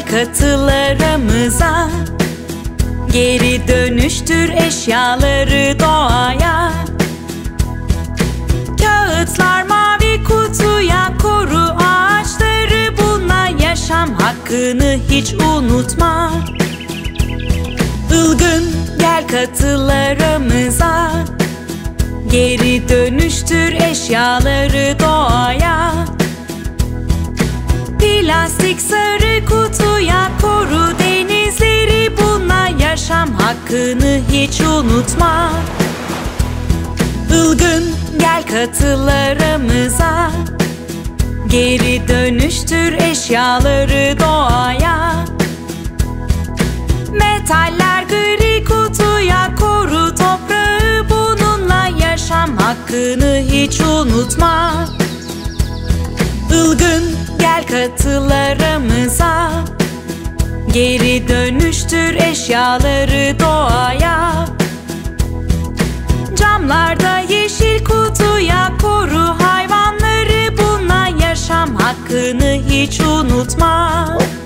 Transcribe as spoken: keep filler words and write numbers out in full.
katıl aramıza. Geri dönüştür eşyaları doğaya. Kağıtlar mavi kutuya, koru ağaçları bununla, yaşam hakkını hiç unutma. Ilgın gel katıl aramıza. Geri dönüştür eşyaları doğaya. Plastik sarı kutuya, koru denizleri bununla, yaşam hakkını hiç unutma. Ilgın gel katıl aramıza. Geri dönüştür eşyaları doğaya. Metaller gri kutuya, koru toprağı bununla, yaşam hakkını hiç unutma. Ilgın gel katıl aramıza. Geri dönüştür eşyaları doğaya. Camlarda yeşil kutuya, koru hayvanları bununla, yaşam hakkını hiç unutma.